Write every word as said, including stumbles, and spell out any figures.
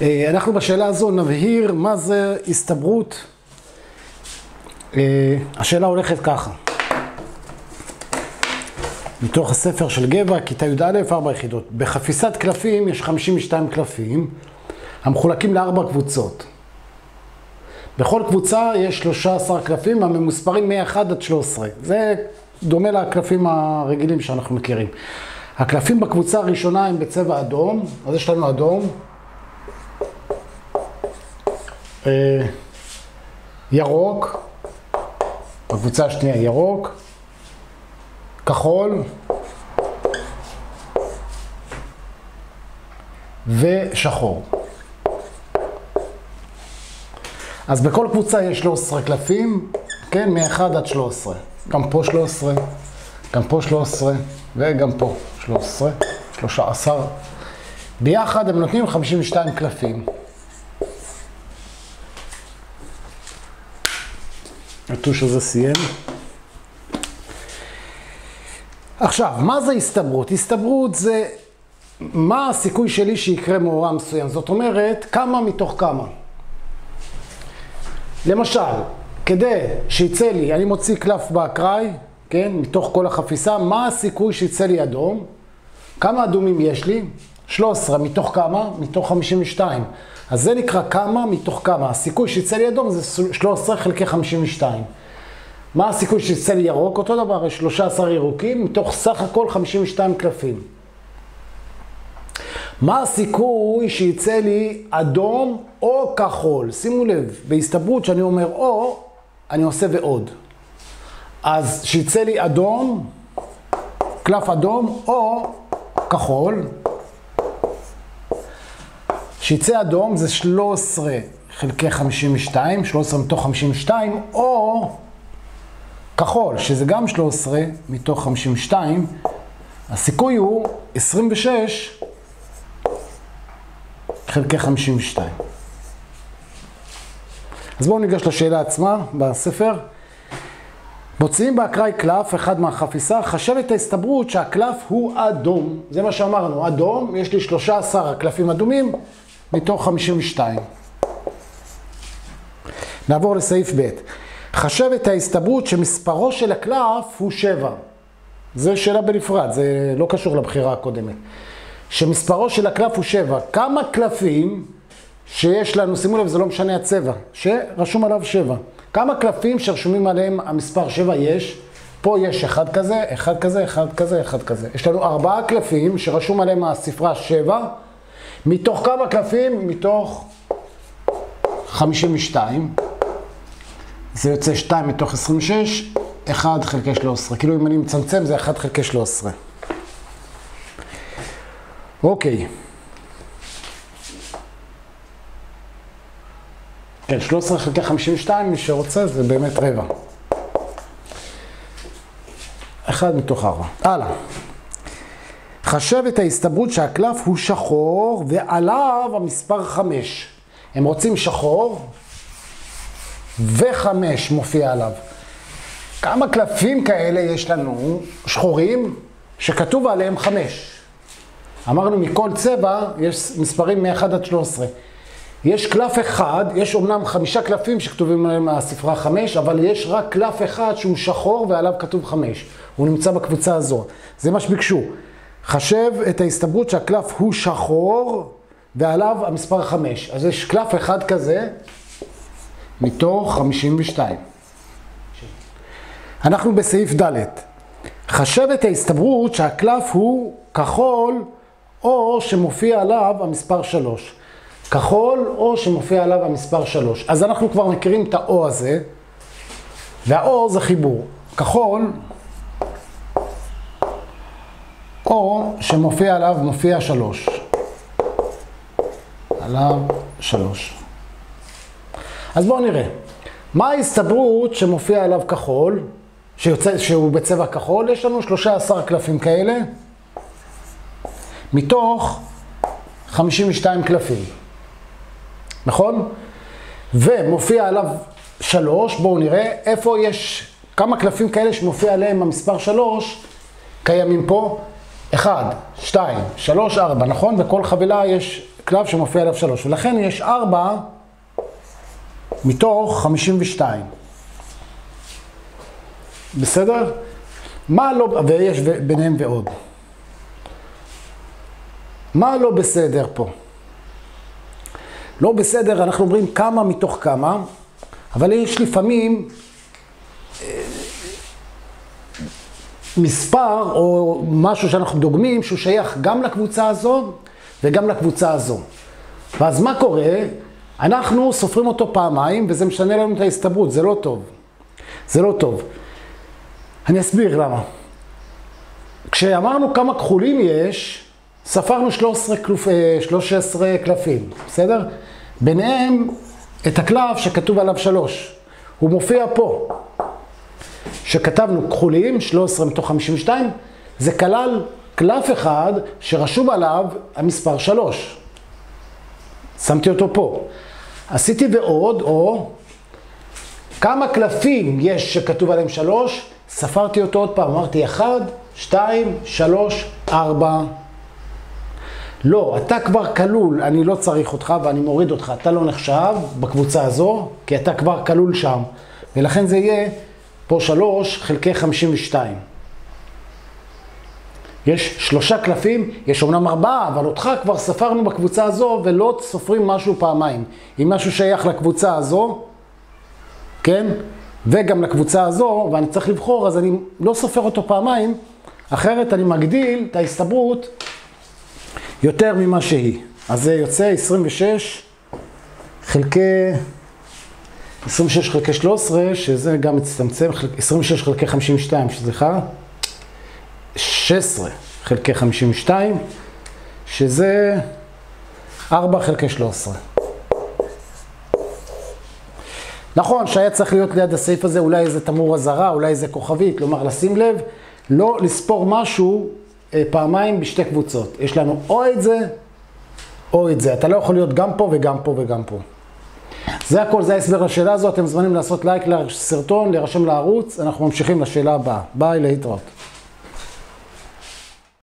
אנחנו בשאלה הזו נבהיר מה זה הסתברות. השאלה הולכת ככה. מתוך הספר של גבע, כיתה י"א, ארבע יחידות. בחפיסת קלפים יש חמישים ושתיים קלפים, המחולקים לארבע קבוצות. בכל קבוצה יש שלושה עשר קלפים, הממוספרים מ-אחד עד שלוש עשרה. זה דומה לקלפים הרגילים שאנחנו מכירים. הקלפים בקבוצה הראשונה הם בצבע אדום, אז יש לנו אדום, ירוק, בקבוצה השנייה ירוק, כחול ושחור. אז בכל קבוצה יש שלוש עשרה קלפים, כן, מ-אחד עד שלוש עשרה. גם פה שלוש עשרה, גם פה שלוש עשרה וגם פה שלוש עשרה, שלושה עשר. ביחד הם נותנים חמישים ושתיים קלפים. הטוש הזה סיים. עכשיו, מה זה הסתברות? הסתברות זה מה הסיכוי שלי שיקרה מאורע מסוים. זאת אומרת, כמה מתוך כמה. למשל, כדי שיצא לי, אני מוציא קלף באקראי, כן, מתוך כל החפיסה, מה הסיכוי שיצא לי אדום? כמה אדומים יש לי? שלוש עשרה מתוך כמה? מתוך חמישים ושתיים. אז זה נקרא כמה מתוך כמה. הסיכוי שיצא לי אדום זה שלוש עשרה חלקי חמישים ושתיים. מה הסיכוי שיצא לי ירוק? אותו דבר, יש שלושה עשר ירוקים מתוך סך הכל חמישים ושתיים קלפים. מה הסיכוי שיצא לי אדום או כחול? שימו לב, בהסתברות שאני אומר או, אני עושה ועוד. אז שיצא לי אדום, קלף אדום או כחול. שיצא אדום זה שלוש עשרה חלקי חמישים ושתיים, שלוש עשרה מתוך חמישים ושתיים, או כחול, שזה גם שלוש עשרה מתוך חמישים ושתיים, הסיכוי הוא עשרים ושש חלקי חמישים ושתיים. אז בואו ניגש לשאלה עצמה בספר. מוציאים באקראי קלף, אחד מהחפיסה, חשב את ההסתברות שהקלף הוא אדום. זה מה שאמרנו, אדום, יש לי שלושה עשר קלפים אדומים מתוך חמישים ושתיים. נעבור לסעיף ב'. חשב את ההסתברות שמספרו של הקלף הוא שבע. זו שאלה בנפרד, זה לא קשור לבחירה הקודמת. שמספרו של הקלף הוא שבע. כמה קלפים שיש לנו, שימו לב, זה לא משנה הצבע, שרשום עליו שבע. כמה קלפים שרשומים עליהם המספר שבע יש? פה יש אחד כזה, אחד כזה, אחד כזה, אחד כזה. יש לנו ארבעה קלפים שרשום עליהם הספרה שבע. מתוך כמה קלפים? מתוך חמישים ושתיים. זה יוצא שתיים מתוך עשרים ושש, אחד חלקי שלוש עשרה. כאילו אם אני מצמצם זה אחד חלקי שלוש עשרה. אוקיי. כן, שלוש עשרה חלקי חמישים ושתיים, מי שרוצה, זה באמת רבע. אחד מתוך ארבע. הלאה. חשב את ההסתברות שהקלף הוא שחור ועליו המספר חמש. הם רוצים שחור וחמש מופיע עליו. כמה קלפים כאלה יש לנו שחורים שכתוב עליהם חמש? אמרנו מכל צבע יש מספרים מ-אחד עד שלוש עשרה. יש קלף אחד, יש אומנם חמישה קלפים שכתובים עליהם מהספרה חמש, אבל יש רק קלף אחד שהוא שחור ועליו כתוב חמש. הוא נמצא בקבוצה הזו. זה מה שביקשו. חשב את ההסתברות שהקלף הוא שחור ועליו המספר חמש. אז יש קלף אחד כזה מתוך חמישים ושתיים. אנחנו בסעיף ד'. חשב את ההסתברות שהקלף הוא כחול או שמופיע עליו המספר שלוש. כחול או שמופיע עליו המספר שלוש. אז אנחנו כבר מכירים את האו הזה, והאו זה חיבור. כחול או שמופיע עליו מופיע שלוש. עליו שלוש. אז בואו נראה. מה ההסתברות שמופיע עליו כחול, שיוצא, שהוא בצבע כחול? יש לנו שלושה עשר קלפים כאלה, מתוך חמישים ושתיים קלפים. נכון? ומופיע עליו שלוש, בואו נראה איפה יש, כמה קלפים כאלה שמופיע עליהם המספר שלוש, קיימים פה. אחד, שתיים, שלוש, ארבע, נכון? בכל חבילה יש קלף שמופיע עליו שלוש, ולכן יש ארבע מתוך חמישים ושתיים. בסדר? מה לא, ויש ביניהם ועוד. מה לא בסדר פה? לא בסדר, אנחנו אומרים כמה מתוך כמה, אבל יש לפעמים מספר או משהו שאנחנו דוגמים שהוא שייך גם לקבוצה הזו וגם לקבוצה הזו. ואז מה קורה? אנחנו סופרים אותו פעמיים וזה משנה לנו את ההסתברות, זה לא טוב. זה לא טוב. אני אסביר למה. כשאמרנו כמה כחולים יש, ספרנו שלוש עשרה קלפים, בסדר? ביניהם את הקלף שכתוב עליו שלוש. הוא מופיע פה. שכתבנו כחולים, שלוש עשרה מתוך חמישים ושתיים, זה כלל קלף אחד שרשום עליו המספר שלוש. שמתי אותו פה. עשיתי ועוד, או כמה קלפים יש שכתוב עליהם שלוש, ספרתי אותו עוד פעם, אמרתי אחד, שתיים, שלוש, ארבע. לא, אתה כבר כלול, אני לא צריך אותך ואני מוריד אותך, אתה לא נחשב בקבוצה הזו, כי אתה כבר כלול שם. ולכן זה יהיה פה שלוש חלקי חמישים ושתיים. יש שלושה קלפים, יש אומנם ארבעה, אבל אותך כבר ספרנו בקבוצה הזו ולא סופרים משהו פעמיים. אם משהו שייך לקבוצה הזו, כן? וגם לקבוצה הזו, ואני צריך לבחור, אז אני לא סופר אותו פעמיים, אחרת אני מגדיל את ההסתברות יותר ממה שהיא. אז זה יוצא עשרים ושש חלקי, עשרים ושש חלקי שלוש עשרה, שזה גם מצטמצם, עשרים ושש חלקי חמישים ושתיים, שזה לך, שש עשרה חלקי חמישים ושתיים, שזה ארבע חלקי שלוש עשרה. נכון שהיה צריך להיות ליד הסעיף הזה אולי איזה תמרור אזהרה, אולי איזה כוכבית, כלומר לשים לב, לא לספור משהו אה, פעמיים בשתי קבוצות. יש לנו או את זה, או את זה. אתה לא יכול להיות גם פה וגם פה וגם פה. זה הכל, זה ההסבר לשאלה הזו. אתם מוזמנים לעשות לייק לסרטון, להירשם לערוץ. אנחנו ממשיכים לשאלה הבאה. ביי, להתראות.